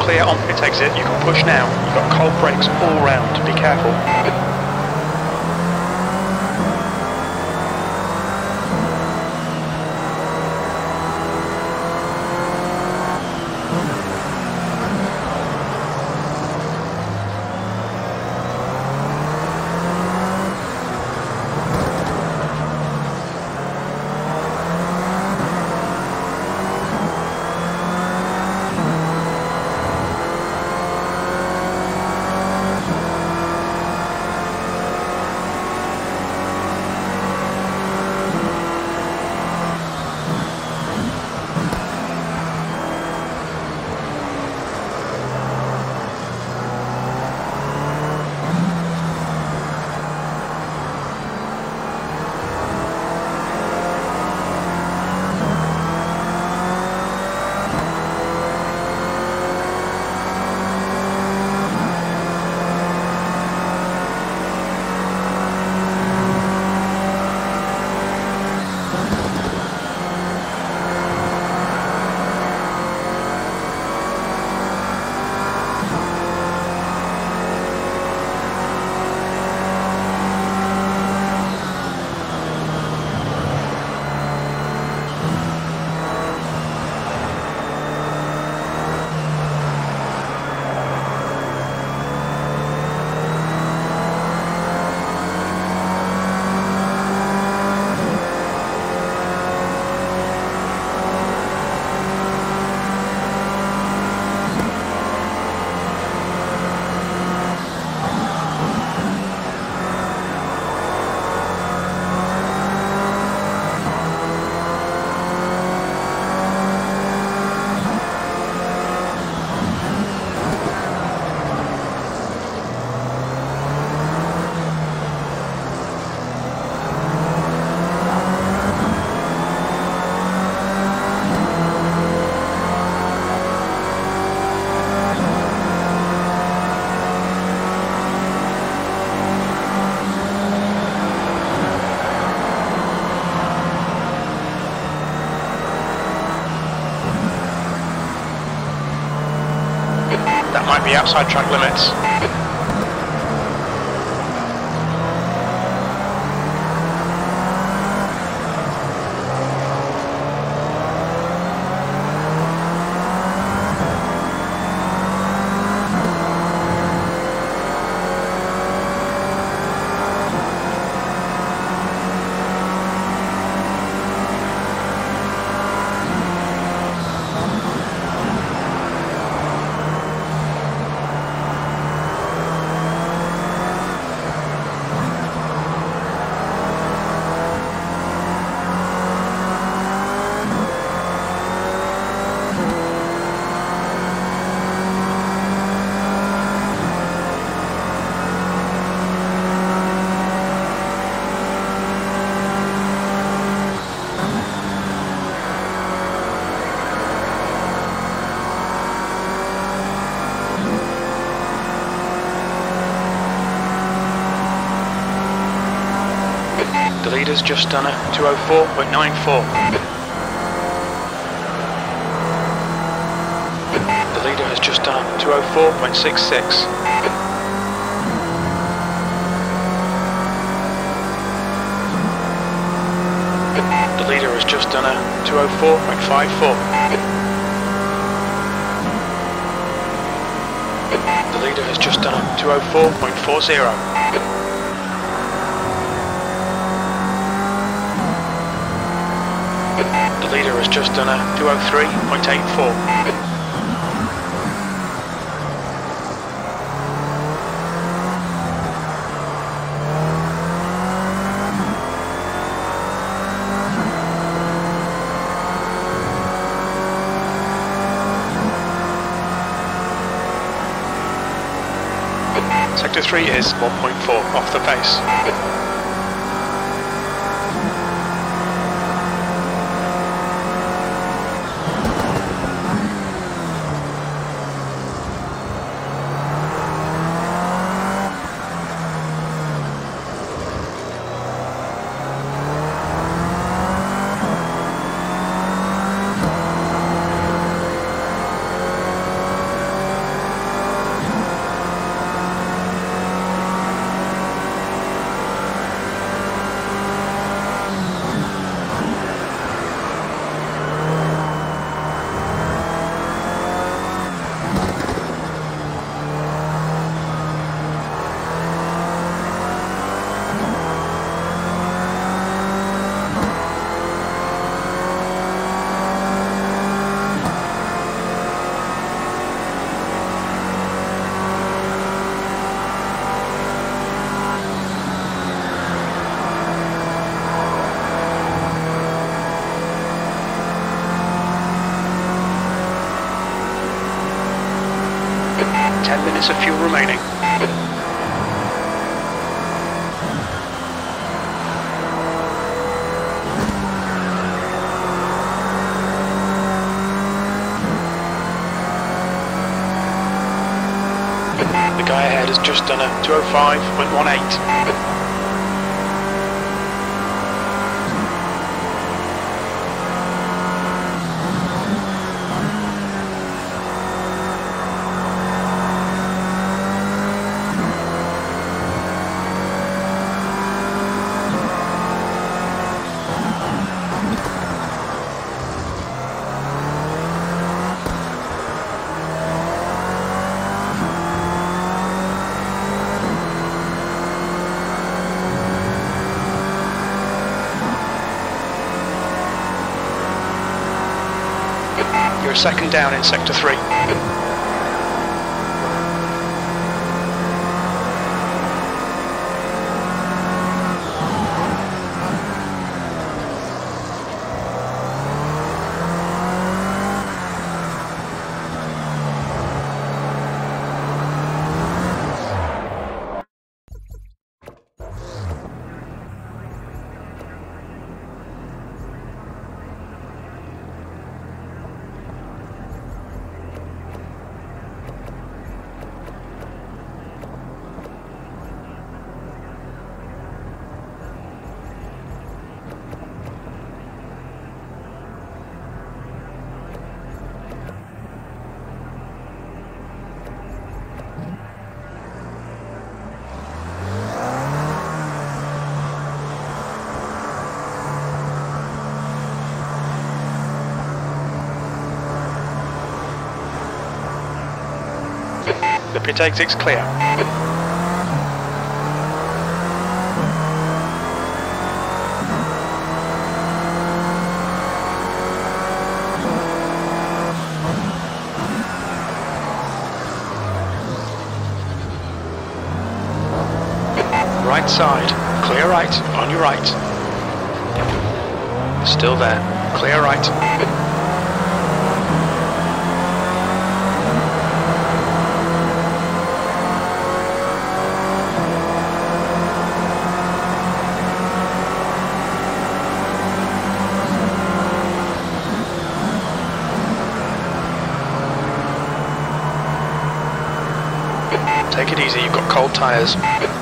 clear on pit exit, you can push now. You've got cold brakes all round, be careful. That might be outside track limits. The leader's just done a 2:04.94. The leader has just done a 2:04.66. The leader has just done a 2:04.54. The leader has just done a 2:04.40. The leader has just done a 2:03.84. Sector 3 is 1.4 off the pace. 10 minutes of fuel remaining. The guy ahead has just done a 205.18. You're a second down in sector 3. The pit exit's clear. Right side, clear right, on your right. Still there, clear right. Take it easy, you've got cold tyres.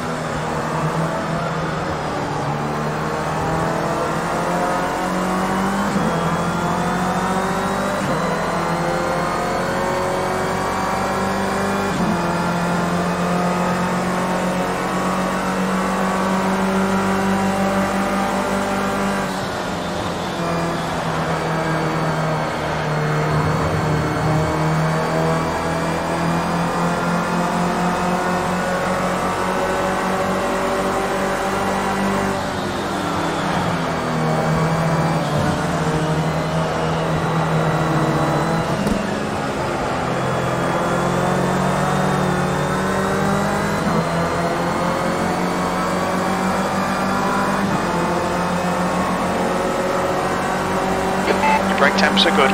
Brake temps are good.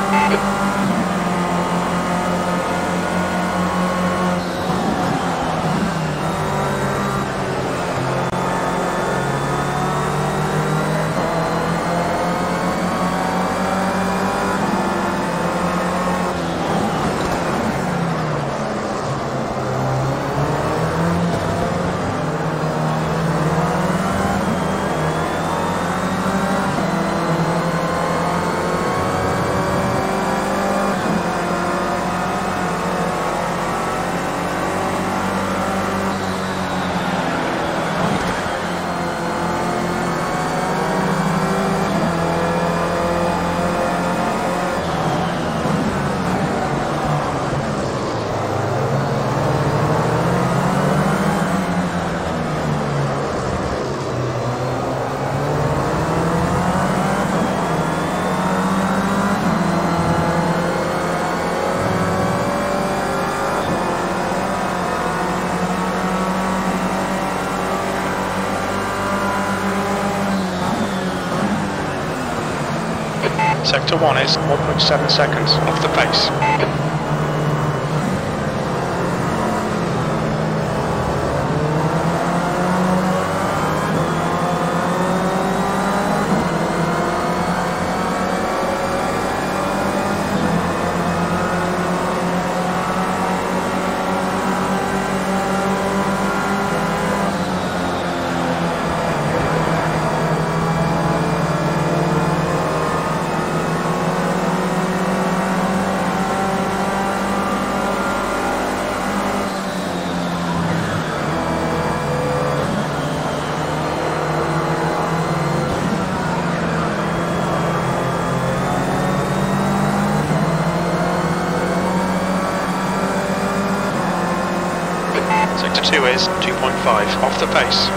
Sector 1 is 1.7 seconds off the pace. Sector 2 is 2.5 off the pace.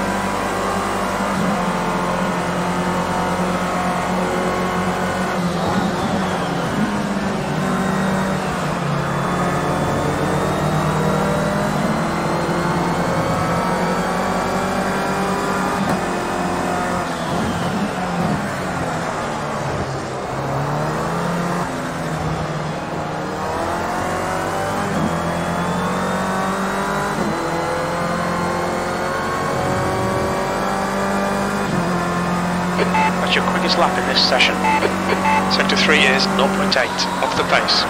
That's your quickest lap in this session. Sector 3 is 0.8 off the pace.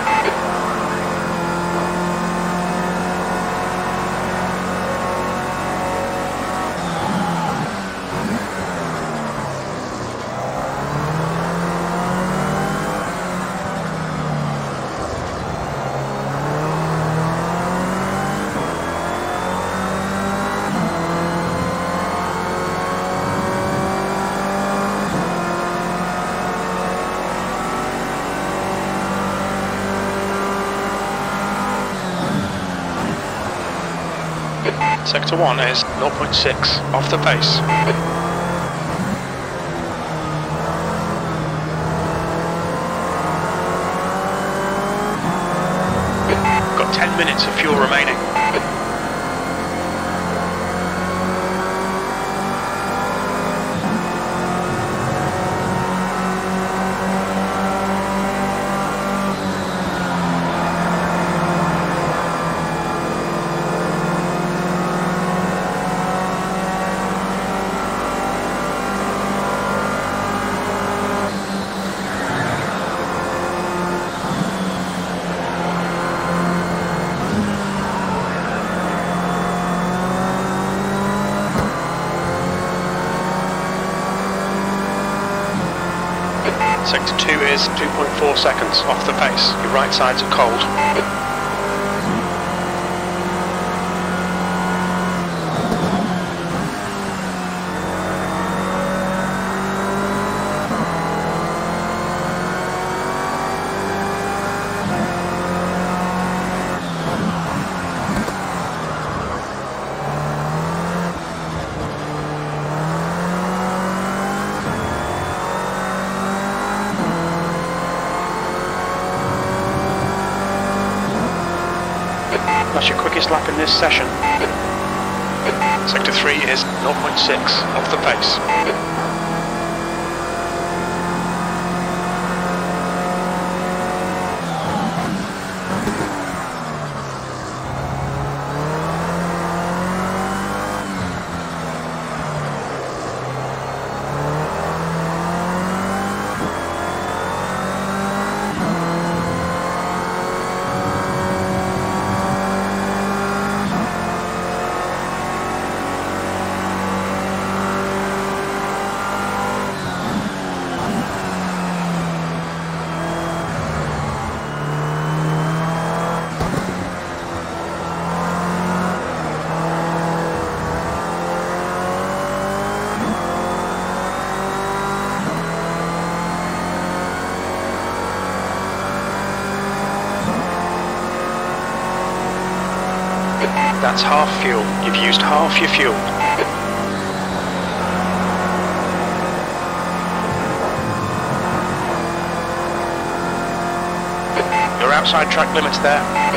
Sector 1 is 0.6 off the pace. Got 10 minutes of fuel remaining. Sector 2 is 2.4 seconds off the pace. Your right sides are cold. That's your quickest lap in this session. Sector 3 is 0.6 off the pace. That's half fuel. You've used half your fuel. You're outside track limits there.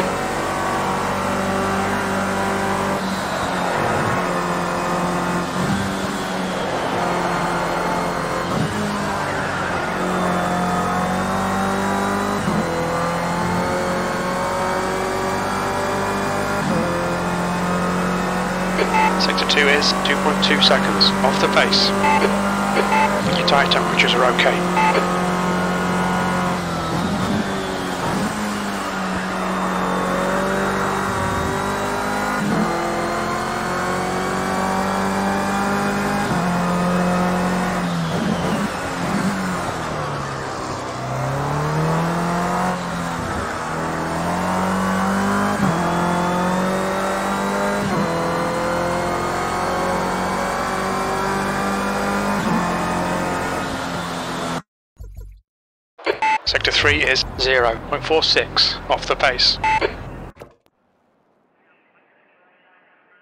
Sector 2 is 2.2 seconds off the pace. Your tyre temperatures are okay. Sector 3 is 0.46 off the pace.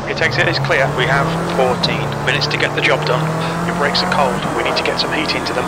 Your exit is clear. We have 14 minutes to get the job done. Your brakes are cold. We need to get some heat into them.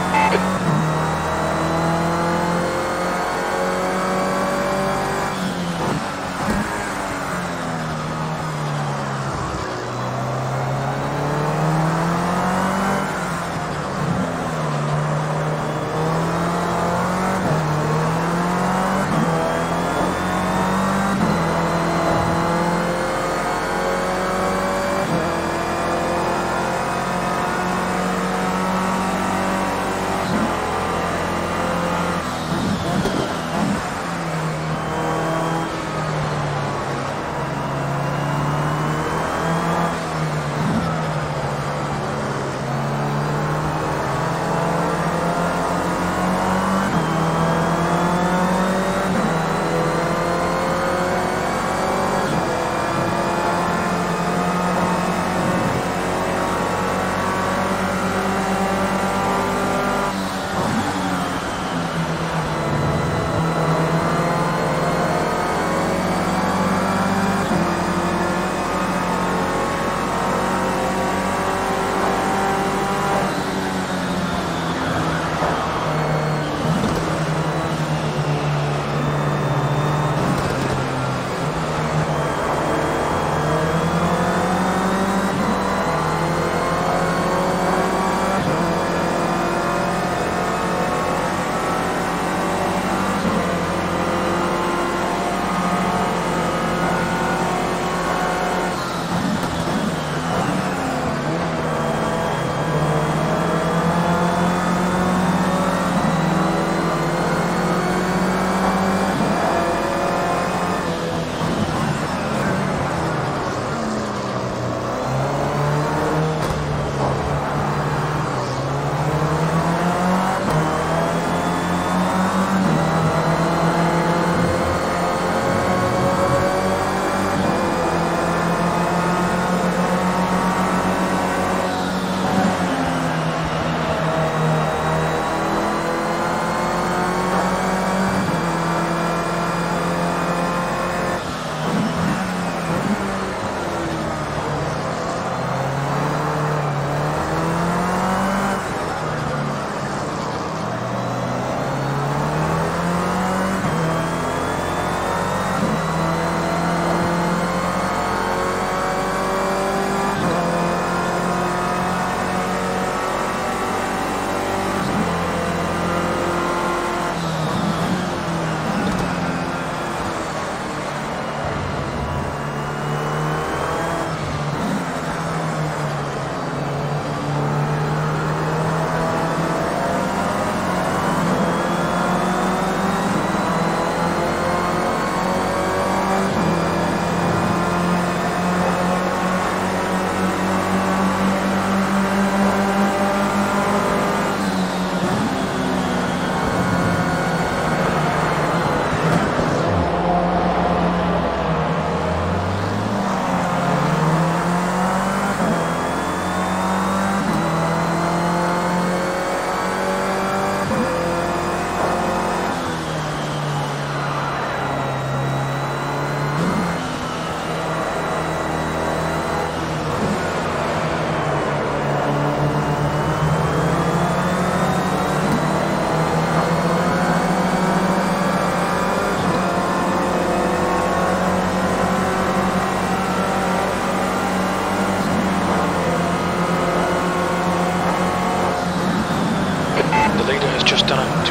just done a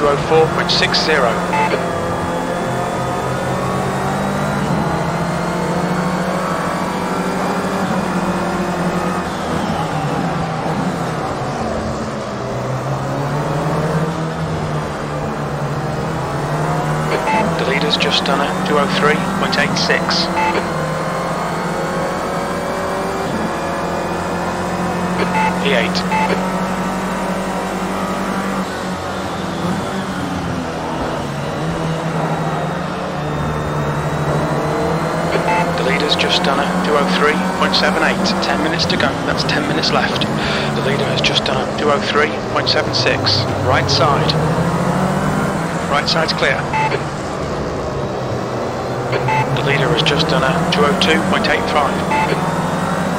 204.60. Just done a 203.86. P8. The leader's just done a 203.78. 10 minutes to go. That's 10 minutes left. The leader has just done a 203.76. Right side. Right side's clear. The leader has just done a 202.85.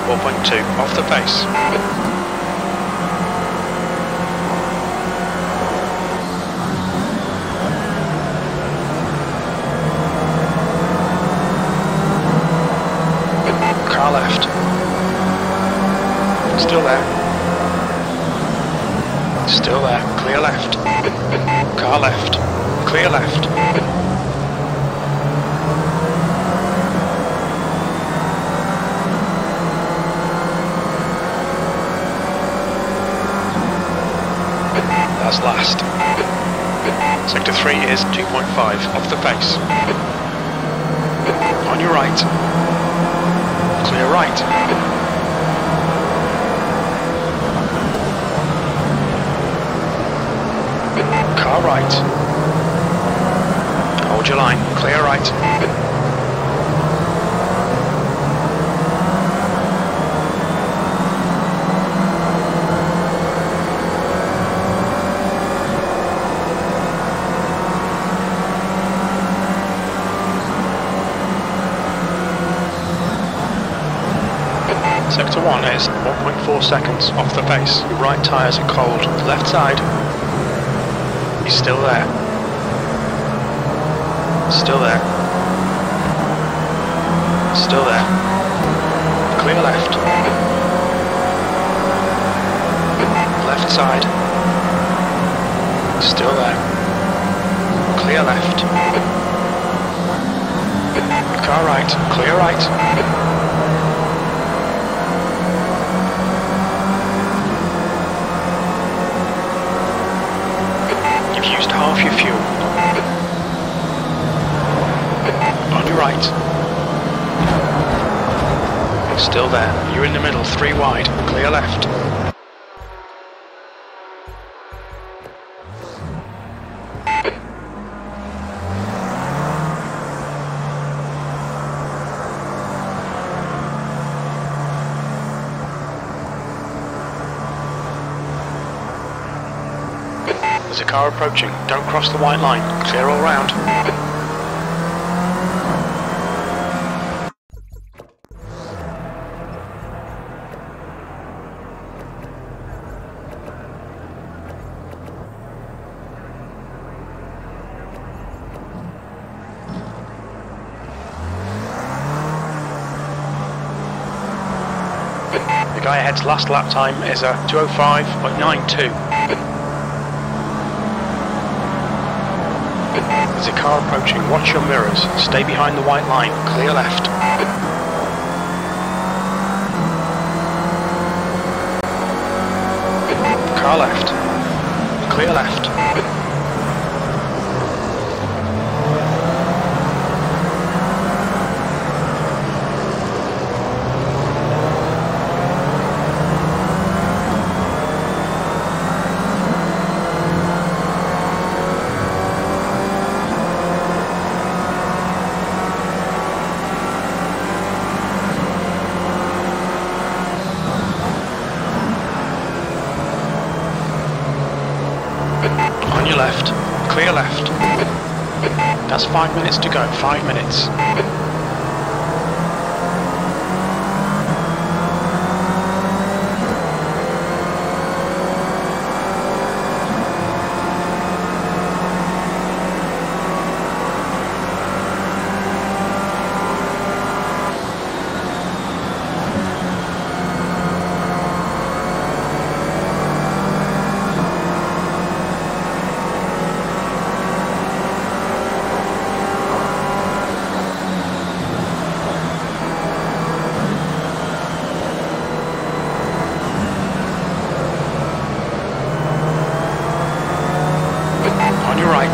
4.2 off the pace. Car left. Still there. Still there. Clear left. Car left. Clear left. That's last. Sector 3 is 2.5 off the pace. On your right. Clear right. Car right. Hold your line. Clear right. Sector 1 is 1.4 seconds off the pace. Your right tyres are cold. Left side. He's still there. Still there. Still there. Clear left. Left side. Still there. Clear left. Car right. Clear right. Used half your fuel. On your right. Still there. You're in the middle, 3 wide. Clear left. There's a car approaching. Don't cross the white line. Clear all round. The guy ahead's last lap time is a 2:05.92. There's a car approaching. Watch your mirrors. Stay behind the white line. Clear left. Car left. Clear left. On your left. Clear left. That's 5 minutes to go. 5 minutes. Right.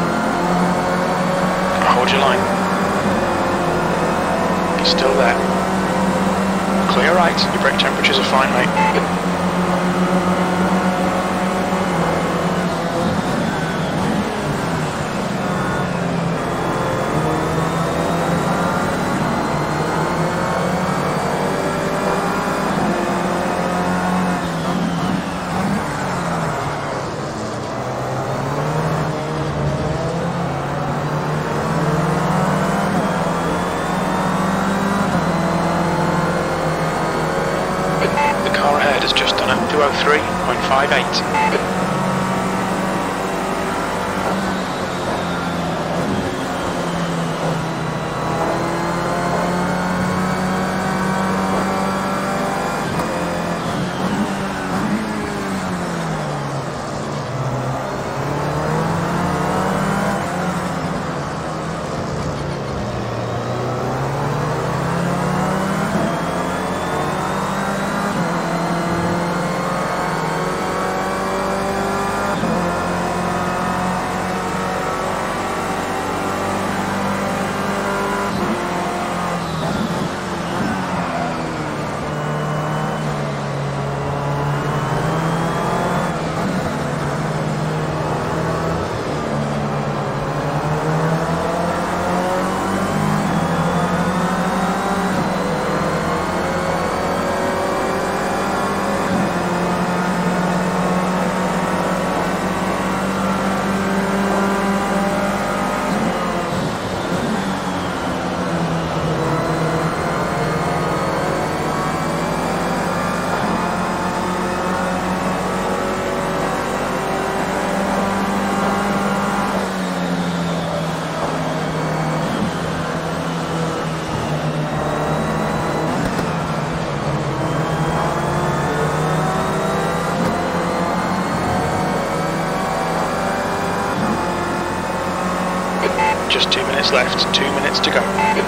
Hold your line. He's still there. Clear right. Your brake temperatures are fine, mate. car ahead has just done a 203.58. Just 2 minutes left, 2 minutes to go.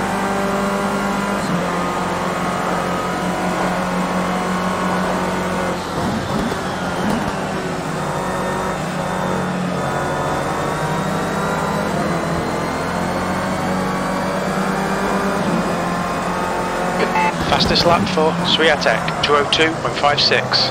Fastest lap for Swiatek, 202.56.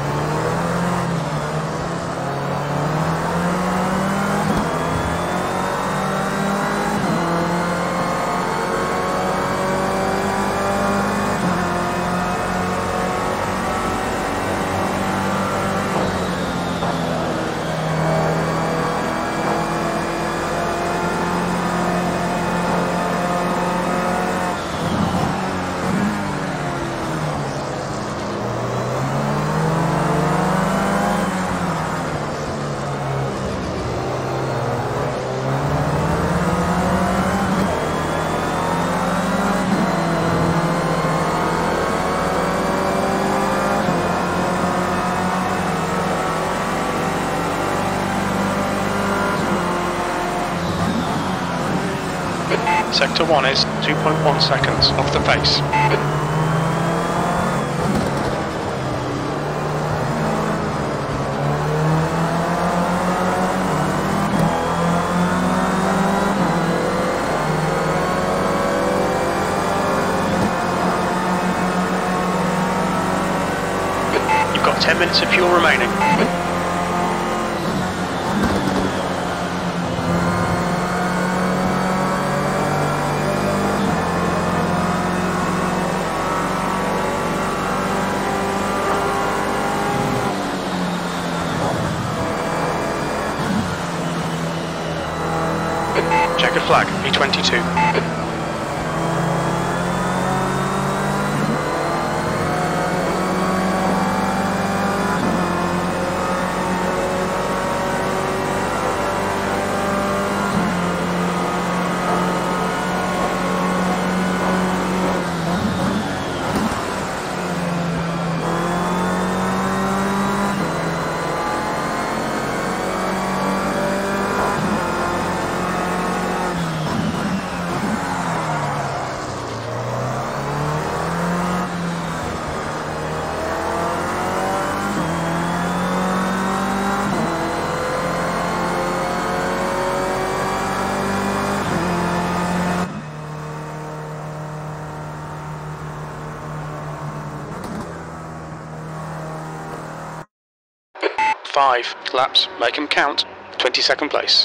Sector 1 is 2.1 seconds off the pace. You've got 10 minutes of fuel remaining. Checkered flag, P22. Five laps, make them count. 22nd place.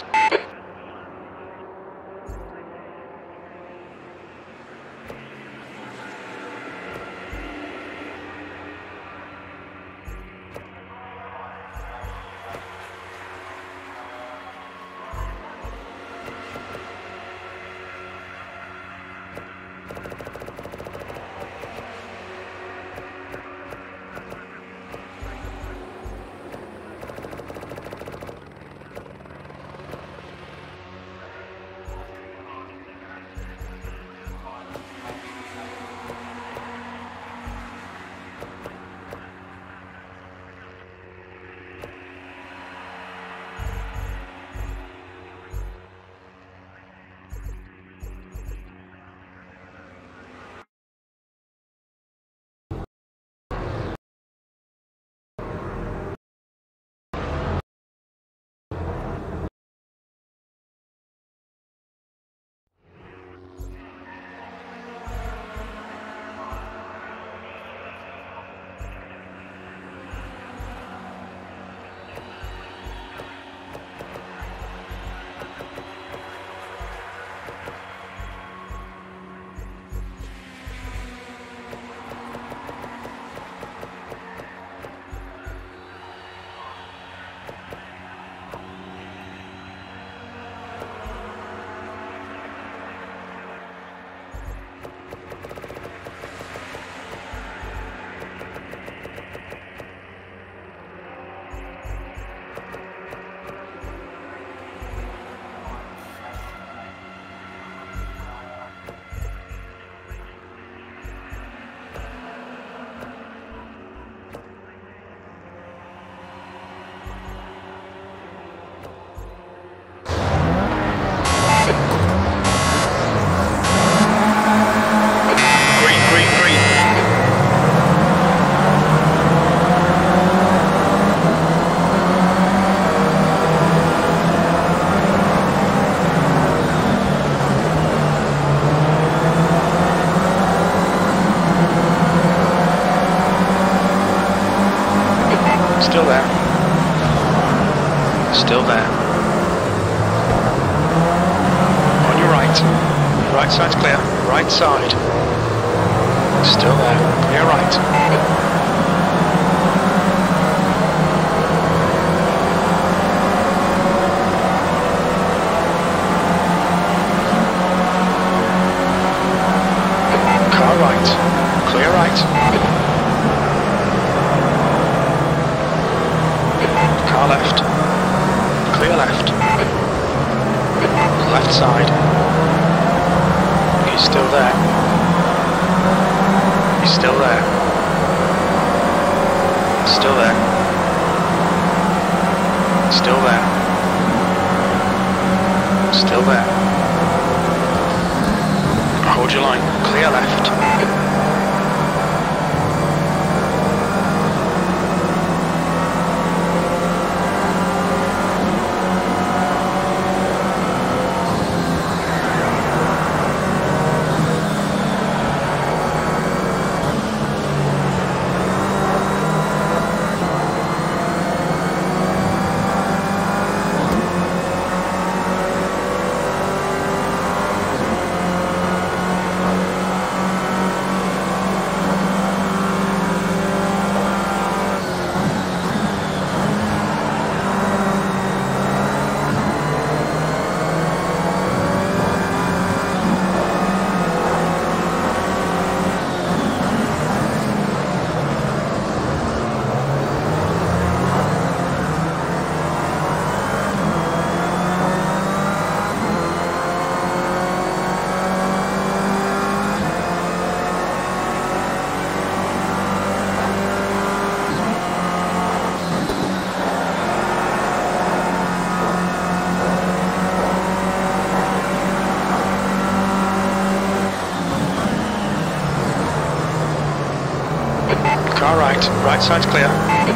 Still there. Still there. On your right. Right side's clear. Right side. Still there. Clear right. Car right. Clear right. Car left. Clear left. Left side. He's still there. He's still there. Still there. Still there. Still there. Hold your line. Clear left. Car right. Right side's clear.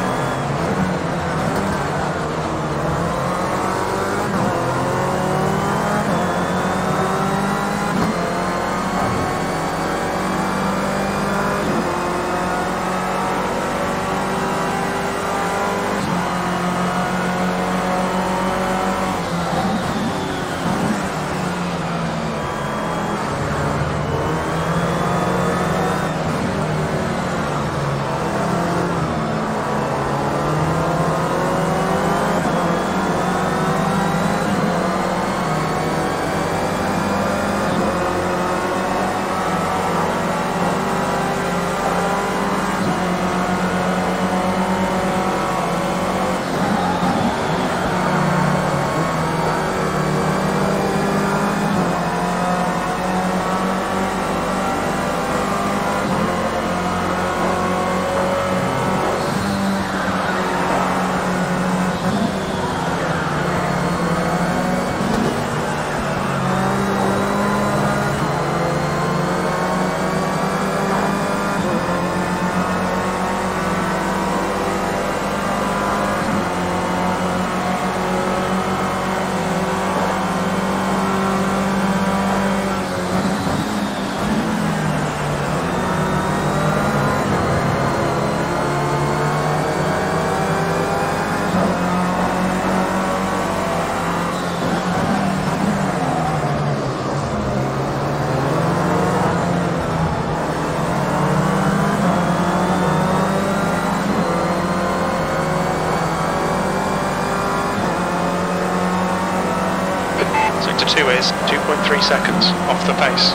Sector 2 is 2.3 seconds off the pace.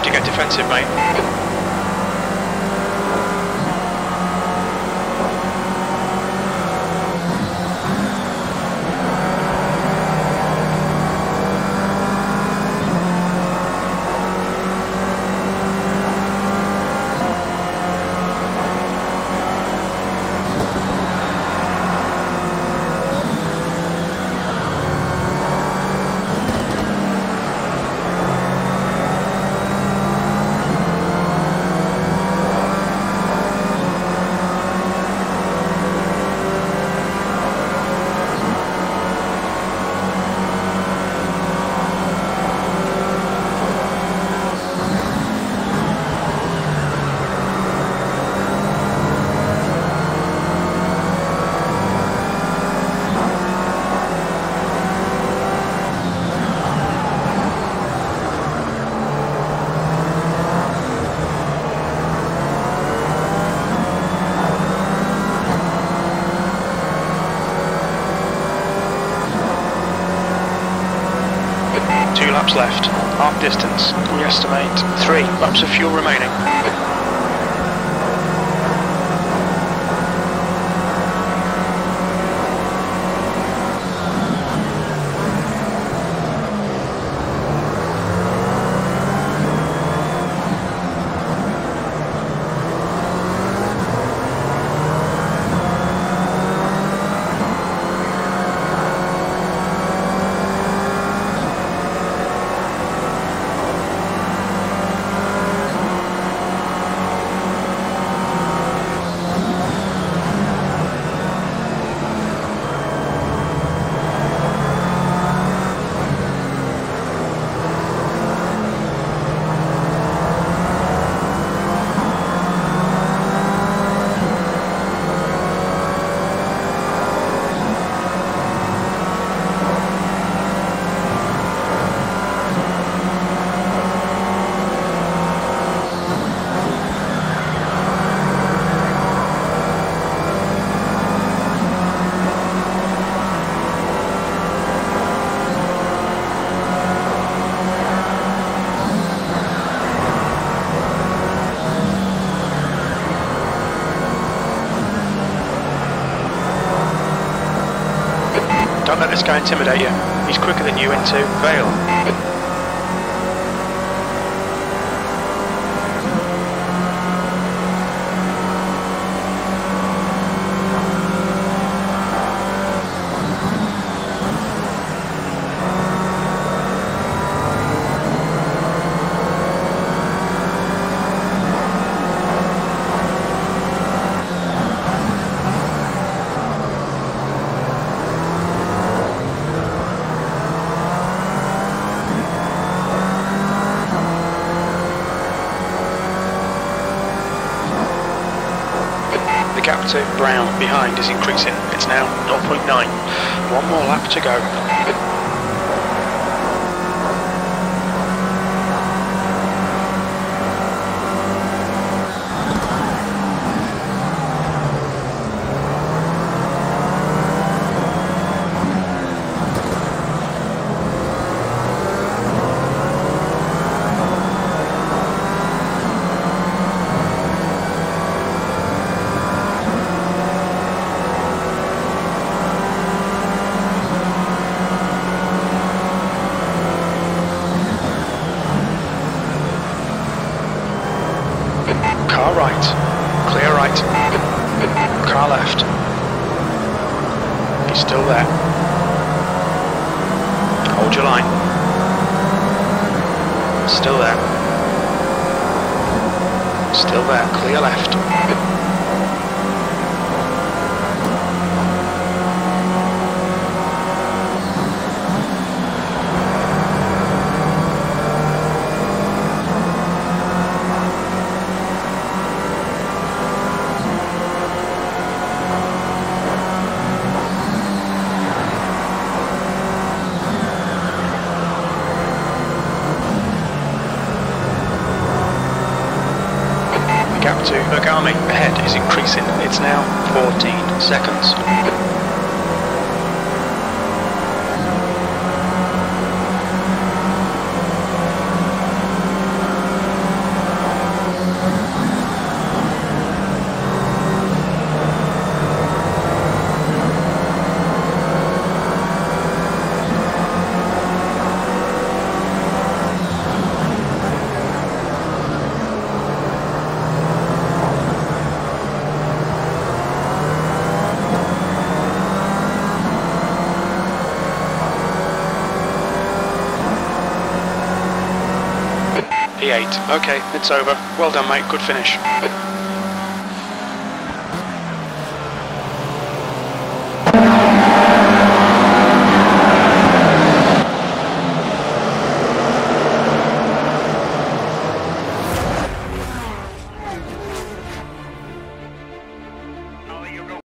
to get defensive, mate. Left, half distance. We estimate 3 laps of fuel remaining. Don't let this guy intimidate you. He's quicker than you into Vale. The gap to Brown behind is increasing. It's now 0.9. One more lap to go. Car right, clear right, car left, he's still there, hold your line, still there, clear left. Gap to Bergami ahead is increasing. It's now 14 seconds. 2:28. Okay, it's over. Well done, mate. Good finish.